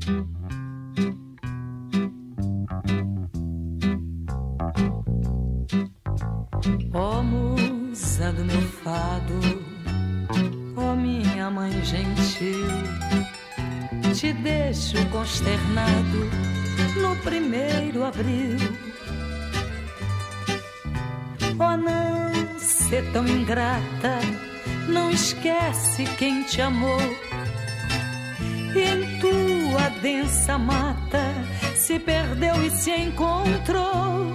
Ó musa do meu fado, ó minha mãe gentil, te deixo consternado no 1º abril. Ó não ser tão ingrata, não esquece quem te amou, e em tua densa mata se perdeu e se encontrou.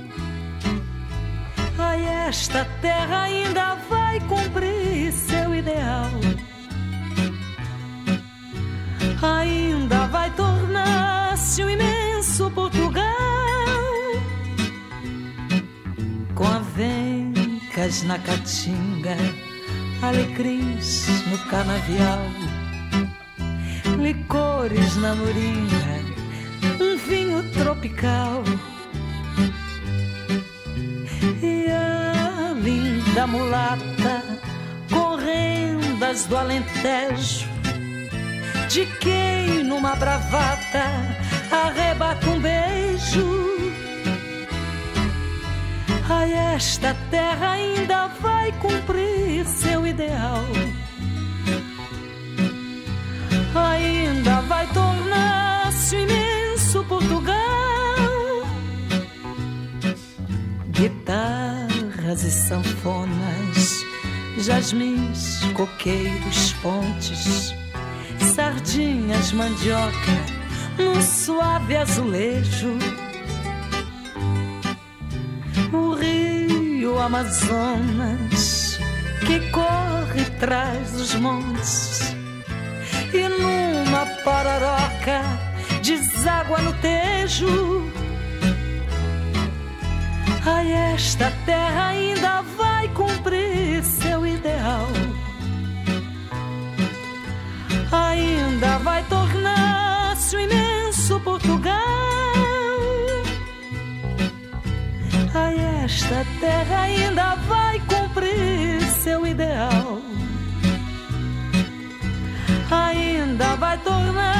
Ai, esta terra ainda vai cumprir seu ideal, ainda vai tornar-se um imenso Portugal, com avencas na caatinga, alecrins no canavial, licores na moringa, um vinho tropical. E a linda mulata com rendas do Alentejo, de quem numa bravata arrebata um beijo. Ai, esta terra ainda vai cumprir seu ideal, ainda vai tornar-se um imenso Portugal. Guitarras e sanfonas, jasmins, coqueiros, pontes, sardinhas, mandioca num suave azulejo. O rio Amazonas que corre traz os montes, e numa pororoca deságua no Tejo. Ai, esta terra ainda vai cumprir seu ideal, ainda vai tornar-se um imenso Portugal. Ai, esta terra ainda vai cumprir seu ideal, ainda vai tornar